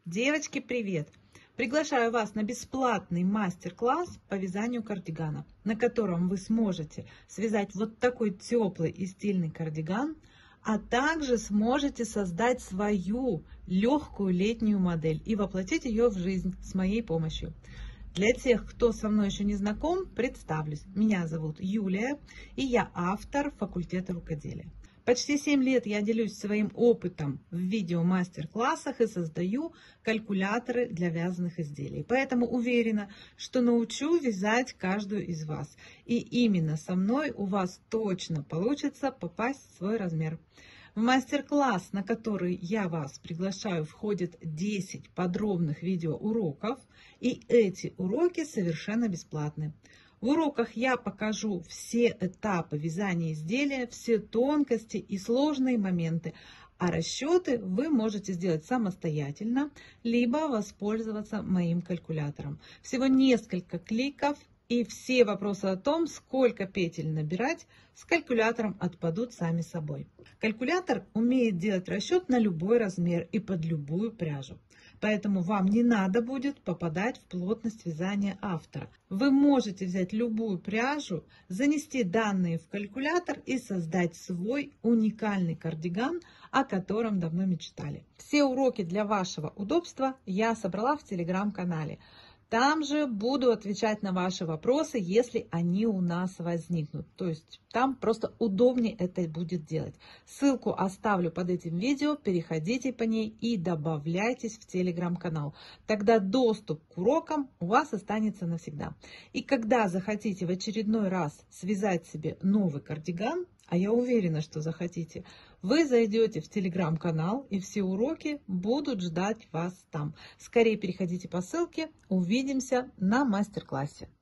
Девочки, привет! Приглашаю вас на бесплатный мастер-класс по вязанию кардигана, на котором вы сможете связать вот такой теплый и стильный кардиган, а также сможете создать свою легкую летнюю модель и воплотить ее в жизнь с моей помощью. Для тех, кто со мной еще не знаком, представлюсь. Меня зовут Юлия, и я автор факультета рукоделия. Почти 7 лет я делюсь своим опытом в видео-мастер-классах и создаю калькуляторы для вязаных изделий. Поэтому уверена, что научу вязать каждую из вас. И именно со мной у вас точно получится попасть в свой размер. В мастер-класс, на который я вас приглашаю, входит 10 подробных видеоуроков, и эти уроки совершенно бесплатны. В уроках я покажу все этапы вязания изделия, все тонкости и сложные моменты, а расчеты вы можете сделать самостоятельно, либо воспользоваться моим калькулятором. Всего несколько кликов, и все вопросы о том, сколько петель набирать, с калькулятором отпадут сами собой. Калькулятор умеет делать расчет на любой размер и под любую пряжу. Поэтому вам не надо будет попадать в плотность вязания автора. Вы можете взять любую пряжу, занести данные в калькулятор и создать свой уникальный кардиган, о котором давно мечтали. Все уроки для вашего удобства я собрала в телеграм-канале. Там же буду отвечать на ваши вопросы, если они у нас возникнут. То есть там просто удобнее это будет делать. Ссылку оставлю под этим видео, переходите по ней и добавляйтесь в телеграм-канал. Тогда доступ к урокам у вас останется навсегда. И когда захотите в очередной раз связать себе новый кардиган, а я уверена, что захотите, вы зайдете в телеграм-канал, и все уроки будут ждать вас там. Скорее переходите по ссылке, увидимся на мастер-классе.